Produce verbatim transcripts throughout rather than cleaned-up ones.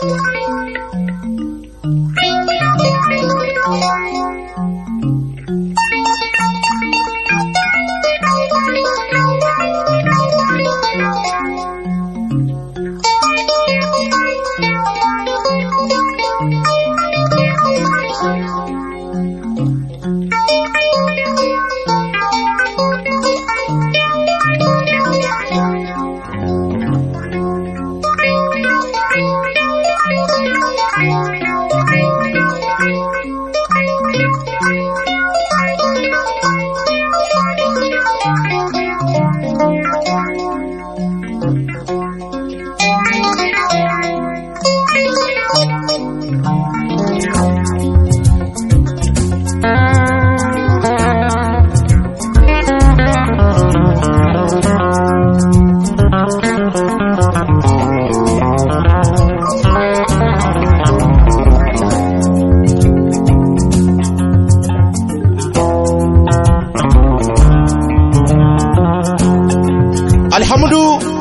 alhamdu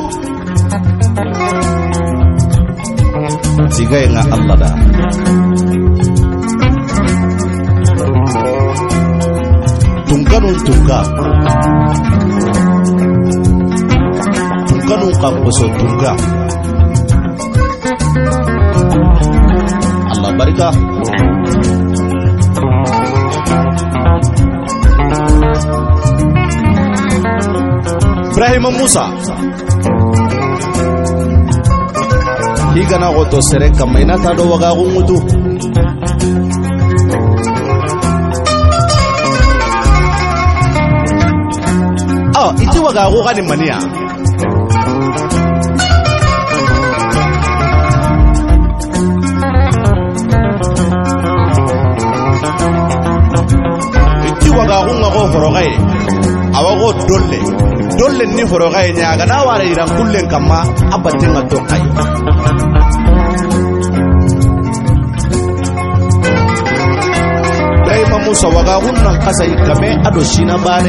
tiga nga Allah da tungkanun tungka tungkanun kamposo tungka Allah barika Ibrahim Musa higana goto sere kamaina ta do waga gumutu ah iti waga go gani mania iti waga go ngo horogai awago dolle dolle ni horogai nya gana wara iran kullen kamma abatin to kai Ibrahim Musa waga hunnan kasai game ado shina bane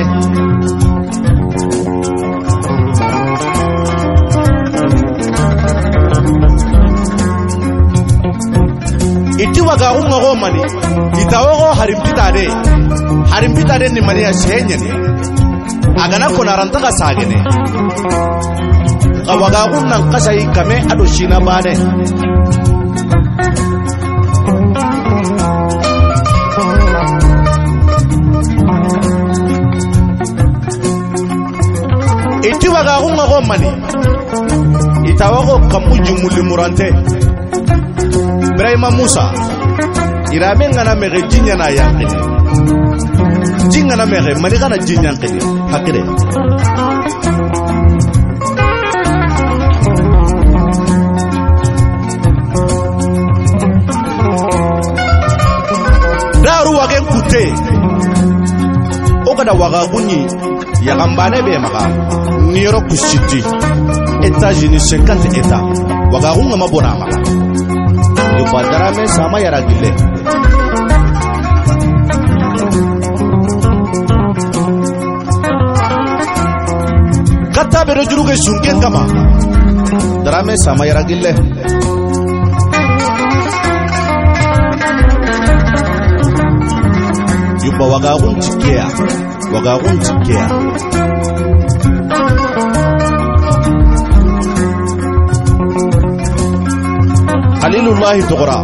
iti waga hunga go mani itawo harimpita de harimpita de ni mani ya shenye ne agana kona ranta ka sagene kawaga hunnan kasai game ado shina bane iti waga hunga go mani itawo kamuji mulimurante Ibrahim Musa irame ngana mege jinya na yakini jinga na mege mani kana jinya kini hakire daru wagen kute okada waga gunyi ya gambane be maka niro kusiti États-Unis cinquante états waga gunga mabona maka Badara me sama yara gile kata bero juru ke sunken kama dara me sama yara gile yuba wagagun tikea wagagun tikea Khalilullahi tuqra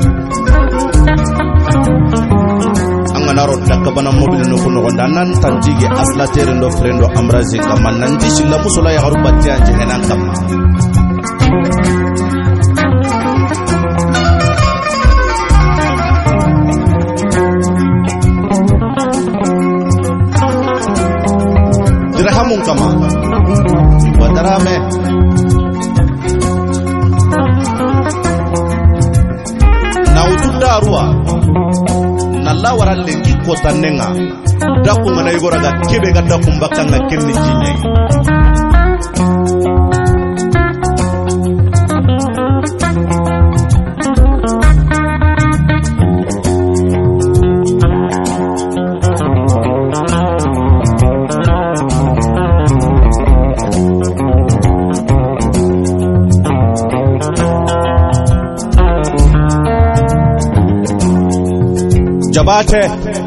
angana ro dakabana mobil no kuno gondanan tanjige aslatere ndo frendo amrazi kama nanti silla musula ya harubati anje henan kama dirhamun kama wadarame Darua nalla waran lengi kota nenga daku ngana igora ga kebe ga daku mbaka nga kenni jinye jabate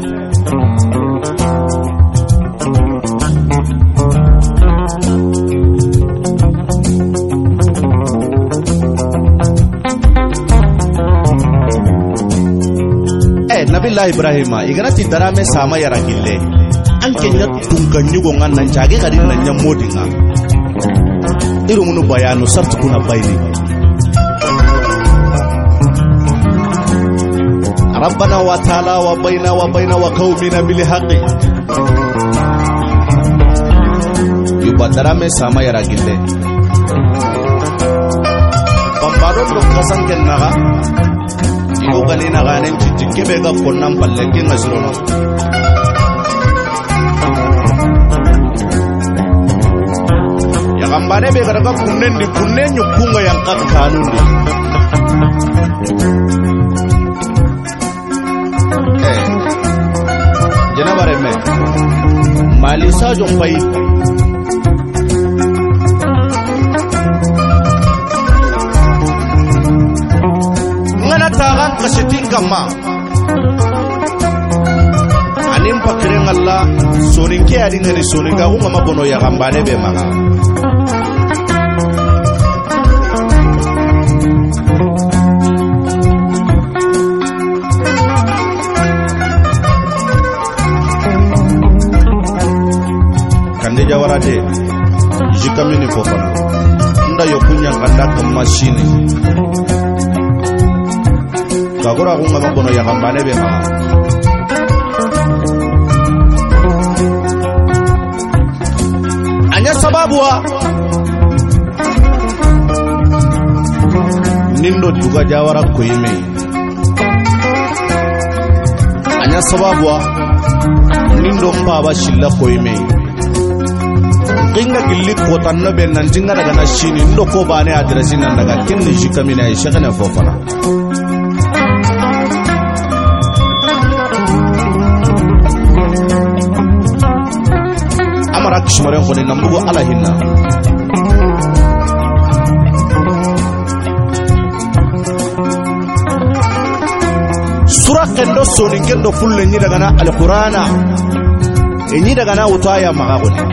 eh Nabilah Ibrahima iganati darame sama yarakille ankenya tunganyugo nganna njage kadi nanya modinga iru munu bayanu sartu kuna bayni ربنا وتعالى وبين وبين وقومنا بالحق يبادر من سما يراغيله بامبارو لوكاسان كنغا يوغاني نغانن تيكي بيغا كونام بالكي نزرونا يا غامبانه بيغا رغا كونن دي كونن نيكونغا يانكا كانوندي Jenabare me Malisa jompai ngana tagan kasetin kama anim pakireng Allah sonin ke adin ngani sonin ga ngama bono ya gambane be maga Jawarade jikamini fofana nda yokunya kanda ka machine kagora kunga mabono ya kambane be ma anya sababu wa nindo duga jawara koyime anya sababu wa nindo mbaba shilla koyime kinga gilli kotanno be nan jinga daga na shini ndo ko bane adresi nan daga kinni jikamina ai shagana fofana amara kishmare khoni nambugo ala hinna sura kendo soni kendo fulle ni daga na alqur'ana enyi daga na utaya magagoni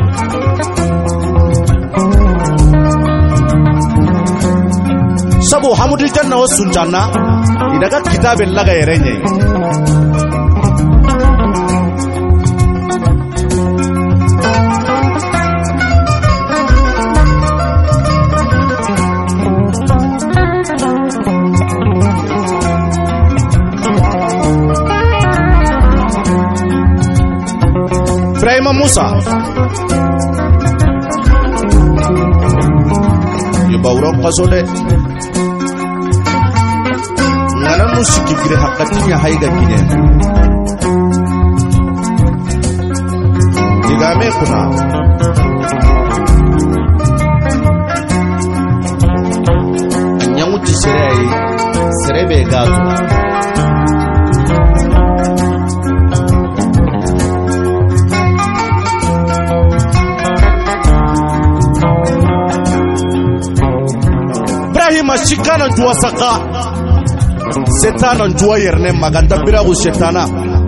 sabu hamudul janna wasun janna idaga kitabin laga yerenye Ibrahim Musa yubawro qasode ngana musiki gire hakatinya haiga kine digame kuna nyamuti serei serebe gato Ibrahim shikana tuwa saka setana ntuwa yerne maganda biragu setana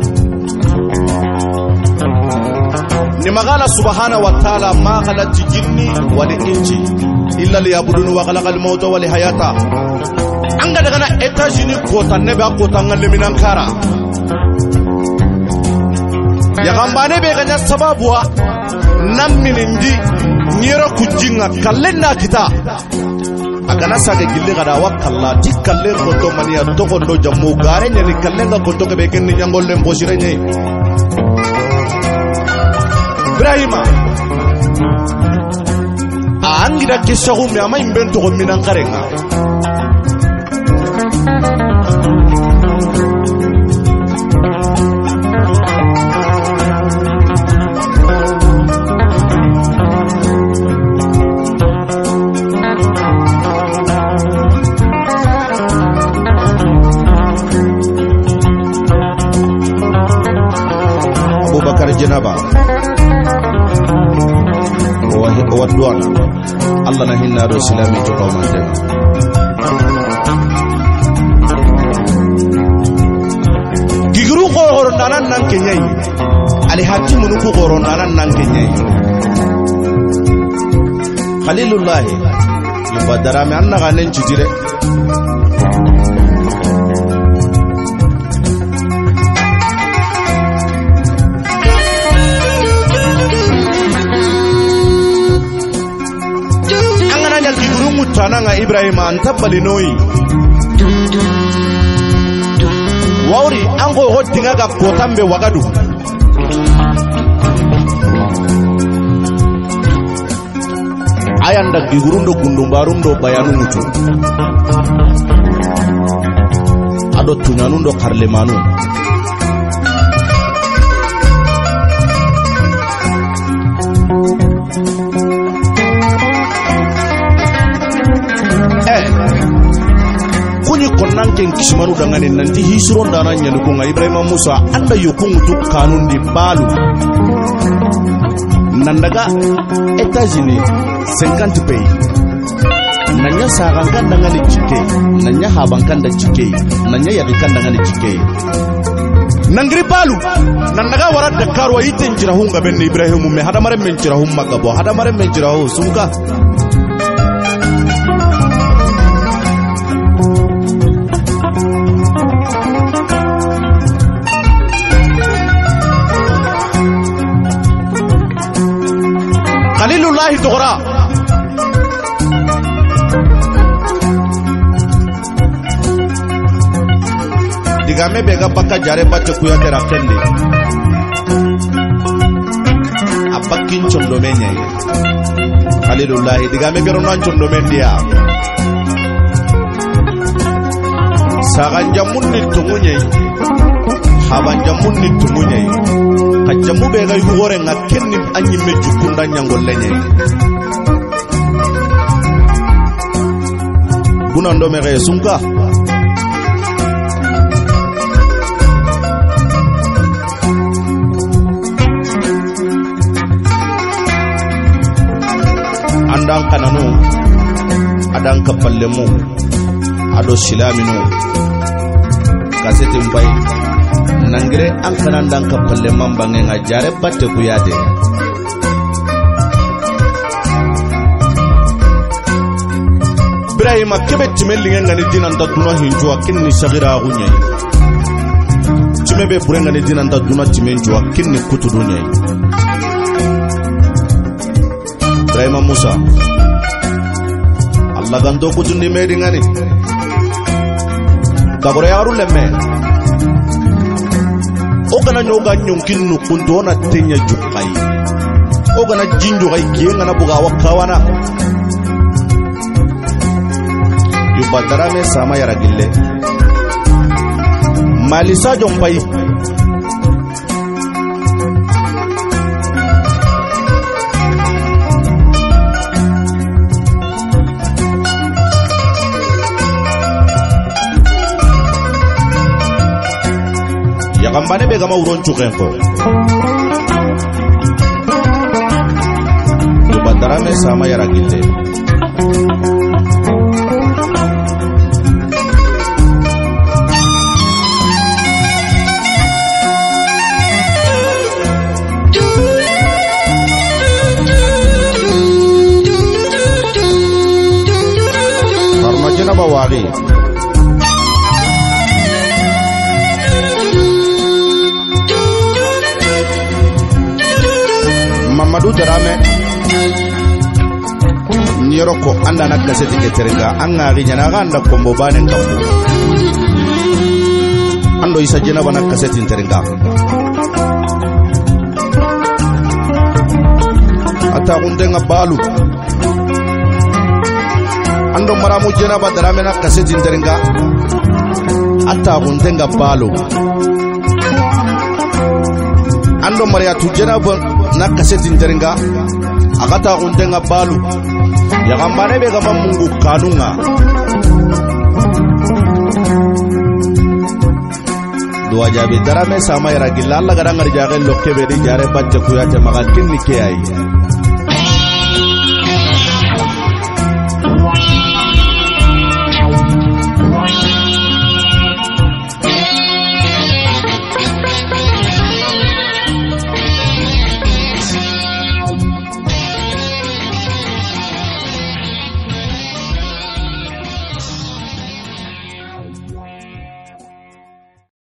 ni magala subhana wa ta'ala ma khalaqti jinni wal insi illa liyabudun wa khalaqal mauta wal hayata anga daga na etajini kota nebe kota ngalle minankara ya gambane be ganya sababuwa namminindi nyero kujinga kallenna kita agana sage gille gada wakalla dikalle koto maniya to kondo jamu gare nyani kallenga koto ke beken ni nyangolle mbosire nyai Ibrahima angira kishagu mi ama imbento ko minankarenga Jenaba wa duwana Allah na hinna do silami to qawmante gigru ko goro nanan nan kenyai Khalilullah yubadara me anna ganen chitire angana nyal diguru mutananga Ibrahim antabali noi Wauri ango hotinga ga kotambe wagadu ayanda gigurundo gundumbarundo bayanu mutu ado tunyanundo karlemanu eh kunyi konanken kishimanu dangane nanti hisro ndana nyanukunga Ibrahim Musa anda yokungutu kanundi balu nandaga États-Unis cinquante pays nanya sarankan dengan cike nanya habankan da cike nanya yakikan dengan cike nangri balu nandaga warat da karwa iten jirahunga ben Ibrahim me hadamare men jirahum magabo hadamare men jirahu sunka Khalilullah dogora digame bega baka jare bacce kuya tera kende abakin chondo menye Khalilullah digame gero nan chondo mendia sagan jamunni tumunye haban jamunni tumunye kajamu bega yugore ngakenni anyi mejukunda nyangollenye buna ndo mere sunka andang kananu adang kapallemu ado silaminu kasete mbai nangire an kanan dan kapalle mambange nga jare batte kuyade Ibrahim kebe timelinge ngani dinan ta duna hinjwa kinni shagira gunya timebe burenga ni dinan ta duna timenjwa kinni kutudunya Ibrahim Musa Allah gando kutundi medingani kabore yaru lemme ogana nyoga nyonkin nu kunto na tenya jukai ogana jinjo kai kienga na buga wakawana yubadara me sama yaragille malisa jompai yakambane bega ma uron chukenko yubadara me sama yaragille Farmajina bawari Mamadou Darame Niroko anda na kaseti keterenga anga rinyana ganda kombo bane kambo ando isa jena bana kaseti terenga ata undenga balu ando maramu jena ba Darame na kaseti terenga ata undenga balu ando maria tujena ba na kaseti terenga akata undenga balu ya gambane be gama mungu kanunga dua jabi Darame sama ira gilla Allah gadang ngarjaga lokke be di jare bacce kuyate maga kinni ke ai